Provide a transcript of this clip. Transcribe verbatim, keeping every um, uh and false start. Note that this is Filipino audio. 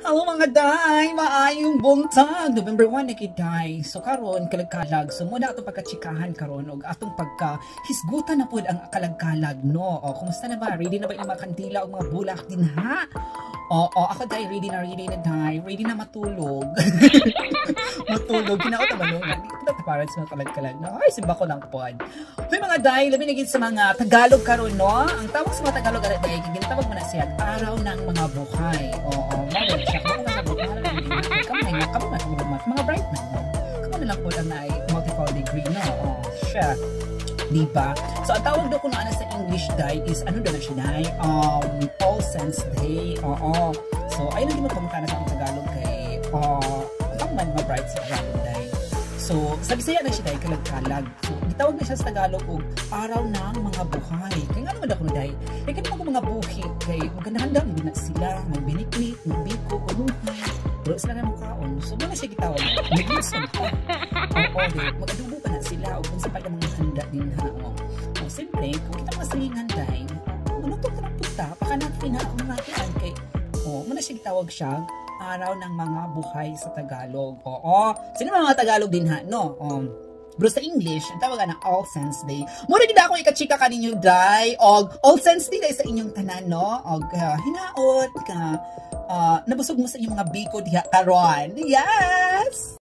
Hello mga day, maayong buntag. November one na kiday. So karon kalagkalag. So muna atong pagkatsikahan karon og atong pagka hisgutan na pud ang kalagkalag no. O kumusta na ba? Ready na ba yung mga kandila o mga bulak din ha? Oo, oh, ako day ready na ready na day. Ready na matulog. Matulog kinaot ba no? Hindi ko para sa mga kalagkalag no. Ay simba ko lang pod. Hoy mga day, labi na gid sa mga Tagalog karon no. Ang tawag sa mga Tagalog ala day, ginatawag mo na siya araw ng mga buhay. Oo, oh, model siya. Kamay na, kamay na, kamay na, mga bright na, no? Kamay na lang po lang na ay multiple degree, no? Oh, siya. Diba? So, ang tawag daw ko na sa English day is, ano daw na siya day? Um, All Saints Day. Oo. So, ayun lang din magpamunta na sa akong Tagalog kay, uh, kamay mga bright sa Tagalog day. So, sa Bisaya na siya day, kalagkalag. So, gitawag na siya sa Tagalog og araw ng mga buhay. Kaya nga naman ako na day, kaya ka naman mga buhi, kaya maganda-handa, hindi na sila, magbiniknik, magbiko, unuhay. Pero sila na mukhaon. So, muna siya gitawag. Mag-listen ka. Oo, di. Mag-adubo pa na sila. O kung sa pala mga handa din ha. O, siyempre, kung kita mga silingan dahil, manutog ka ng puta, baka natin na ang mga kian kay, o, muna siya gitawag siya, araw ng mga buhay sa Tagalog. Oo. Sino mga Tagalog din ha? No? Um, Pero sa English, ang tawagan ng All Saints Day. Muna din ako ikachika ka ninyo, day. Og All Saints Day sa inyong tanan, no? Og uh, hinaot ka. Uh, nabusog mo sa inyong mga biko diha karon. Yes!